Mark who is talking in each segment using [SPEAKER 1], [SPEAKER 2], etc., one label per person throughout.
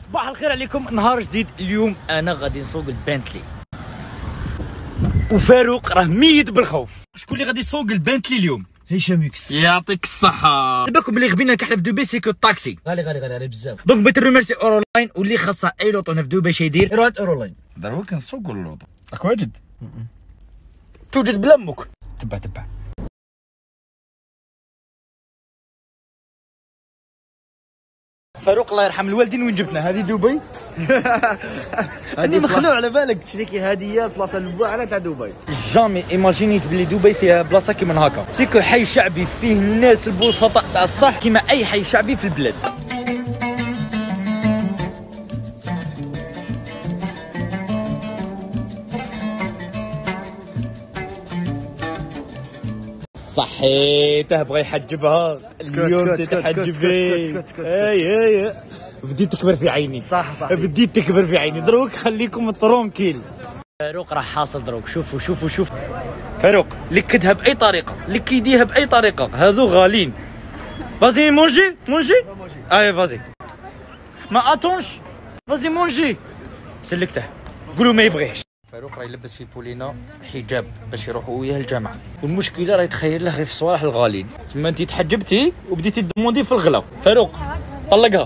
[SPEAKER 1] صباح الخير عليكم، نهار جديد. اليوم انا غادي نسوق البنتلي وفاروق راه ميت بالخوف. شكون اللي غادي يسوق البنتلي اليوم؟
[SPEAKER 2] هشام يكس.
[SPEAKER 1] يعطيك الصحة. بالكم اللي غبينا كحنا في دبي سيكو الطاكسي
[SPEAKER 2] غالي بزاف.
[SPEAKER 1] دونك بغيت نرمرسي اورو لاين واللي خاصها اي لوطو هنا في دبي باش يدير
[SPEAKER 2] ايروات اورو لاين.
[SPEAKER 3] دابا كنسوقوا اللوطو. راك واجد؟
[SPEAKER 1] توجد بلا امك.
[SPEAKER 3] تبع
[SPEAKER 1] فاروق الله يرحم الوالدين وين جبتنا؟ هذه دبي.
[SPEAKER 2] هذه مخلوع على بالك شريكي هديه بلاصه الواعره تاع دبي.
[SPEAKER 1] جامي ايماجينيت بلي دبي فيها بلاصه كيما هكا، سيكو حي شعبي فيه الناس البسطاء تاع الصح كيما اي حي شعبي في البلاد. صحيته بغى يحجبها اليوم تتحجبي. اي بديت تكبر في عيني.
[SPEAKER 2] صح
[SPEAKER 1] بديت تكبر في عيني. دروك خليكم ترونكيل. فاروق راه حاصل دروك. شوفوا فاروق لكدها باي طريقه، لك يديها باي طريقه، هذو غالين. فازي مونجي اي فازي ما اتونش فازي مونجي. سلكته قولوا ما يبغيش. فاروق راه يلبس في بولينا حجاب باش يروحوا وياه الجامعه، والمشكله راه يتخيل له غير في الصوالح الغاليين. تما انت تحجبتي وبديتي تدموندي في الغلا. فاروق طلقها.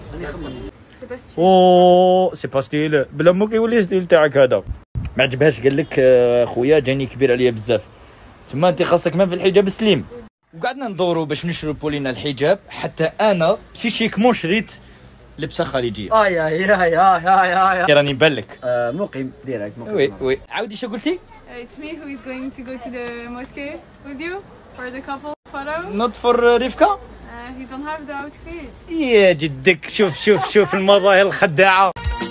[SPEAKER 1] اوه سي با ستيل بلا مو كيولي ستيل تاعك هذا. ما عجبهاش قال لك خويا جاني كبير عليا بزاف. تما انت خاصك ما في الحجاب سليم. وقعدنا ندوروا باش نشرو بولينا الحجاب، حتى انا شيكمون شريت لبسه خليجيه.
[SPEAKER 2] يا
[SPEAKER 1] راني نبلك.
[SPEAKER 2] مقيم ديريكت مقيم.
[SPEAKER 1] وي عاودي شو قلتي؟
[SPEAKER 4] It's me who is going to go to the mosque with you for the couple photo.
[SPEAKER 1] نوت فور ريفكا.
[SPEAKER 4] He don't have the outfit.
[SPEAKER 1] يا جدك شوف المظاهر الخداعه.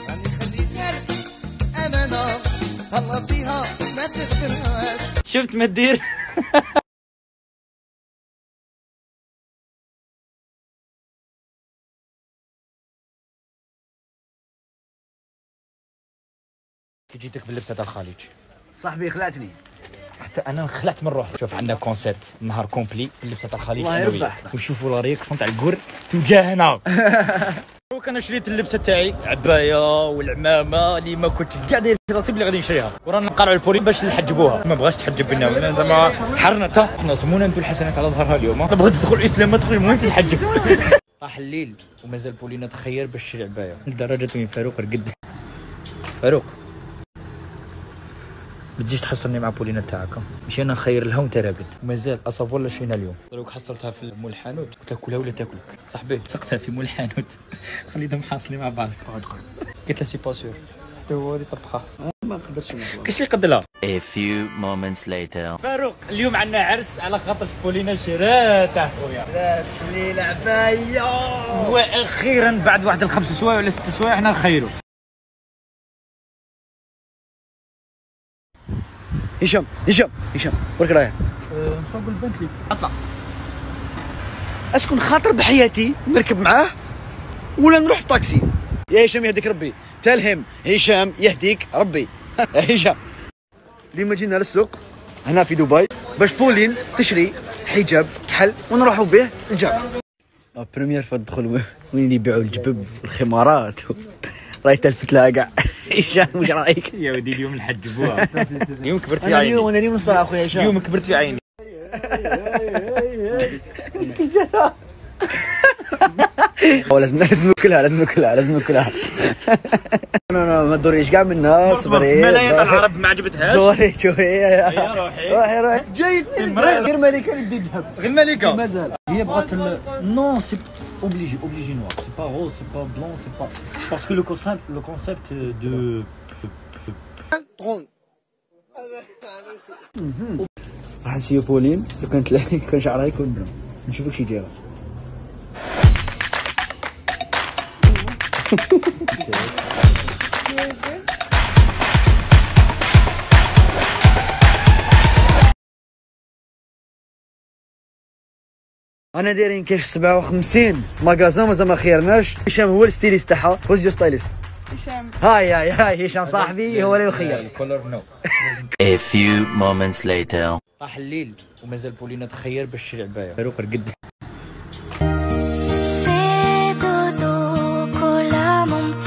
[SPEAKER 1] شفت ما تدير. جيتك باللبسه تاع الخليج
[SPEAKER 2] صاحبي خلعتني.
[SPEAKER 1] حتى انا انخلعت من روحي. شوف عندنا كونسيبت نهار كومبلي باللبسه تاع الخليج.
[SPEAKER 2] الله يربح.
[SPEAKER 1] ونشوفوا لا رياكسيون تاع الكور تجاهنا. انا شريت اللبسه تاعي عبايه والعمامه اللي ما كنتش كاع داير في راسي بلي غادي نشريها، ورانا نقرعوا البولي باش نحجبوها. ما بغاش تحجب لنا زعما حرنا تا حنا سمونا انتو الحسنات على ظهرها اليوم. انا بغيت تدخل الاسلام ما تدخل، المهم تتحجب. راح الليل ومازال بولينا تخير باش تشري عبايه لدرجه وين فاروق رقد. فاروق ما تجيش تحصلني مع بولينا تاعك، ماشي انا نخير لها وانت راقد. مازال اصافو ولا شرينا اليوم. دروك حصلتها في مول الحانوت تاكلها ولا تاكلك. صاحبي سقتها في مول الحانوت خليتهم حاصلين مع بعض. قلت له سي با سور حتى هو غادي يطبخها.
[SPEAKER 2] ما نقدرش ناكلها.
[SPEAKER 1] كاش اللي يقدرها.
[SPEAKER 5] A few moments later.
[SPEAKER 1] فاروق اليوم عندنا عرس على خاطر بولينا شراتها خويا.
[SPEAKER 2] لابس لي العبايه.
[SPEAKER 1] واخيرا بعد واحد الخمس سوايع ولا ست سوايع حنا نخيروا.
[SPEAKER 2] هشام ورك رايح؟
[SPEAKER 1] نسوق البنتلي. اطلع.
[SPEAKER 2] اسكن خاطر بحياتي نركب معاه ولا نروح في طاكسي؟ يا هشام يهديك ربي. تلهم هشام يهديك ربي. هشام اليوم جينا للسوق هنا في دبي باش بولين تشري حجاب كحل ونروحوا به الجامعة. بريمير فدخل وين يبيعوا الجبب والخمارات. راهي تلفت لها كاع. هشام واش رايك؟
[SPEAKER 1] يا ودي اليوم نحجبوها. اليوم كبرت في عيني.
[SPEAKER 2] انا اليوم نصرع اخويا هشام.
[SPEAKER 1] اليوم كبرت في عيني.
[SPEAKER 2] لازم ناكلها. انا ما تدوريش كاع منا. صبري
[SPEAKER 1] ملايين العرب ما عجبتهاش.
[SPEAKER 2] دوري شويه. روحي جاي
[SPEAKER 1] غير
[SPEAKER 2] ملكه ندي ذهب.
[SPEAKER 1] غير ملكه
[SPEAKER 2] مازال
[SPEAKER 1] هي بغات نو سي اوبليجي نوار. سي با روز سي با بلون سي با باسكو لو كونسيبت دو
[SPEAKER 2] راح نسيو بولين لو كان شعرها يكون بلون. نشوف واش يدير. انا دايرين كاش 57 ماغازان مازال ما خيرناش. هشام هو الستيليست تاعها. هوز يور ستايليست؟
[SPEAKER 4] هشام.
[SPEAKER 2] هاي هشام صاحبي هو اللي يخير.
[SPEAKER 1] الكولر نو.
[SPEAKER 5] A few moments later.
[SPEAKER 1] راح الليل ومازال بولينا تخير باش تشري عبايه. فاروق رقد.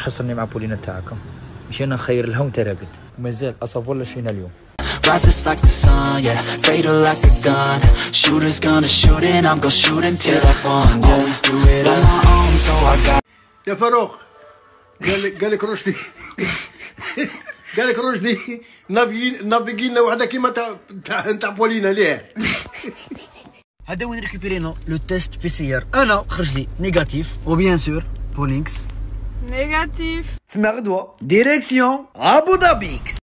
[SPEAKER 1] تحصرني مع بولينا تاعكم. مشينا نخير لها وانت راقد ومازال اصاف ولا شينا اليوم.
[SPEAKER 6] Rises like the sun, yeah, fatal like a gun. Shooters gonna shoot and I'm gonna shoot until I fall. Always do it on my own, so I got.
[SPEAKER 7] يا فاروق قال لك رشدي قال لك رشدي نافيغي لنا وحده كيما تاع بولينا ليه.
[SPEAKER 2] هذا وين ريكوبيرينا لو تيست بي سي ار. انا خرج لي نيجاتيف وبيان سور بولينكس
[SPEAKER 4] Négatif.
[SPEAKER 2] تسمى غدوه ديريكسيون ابو ظبي.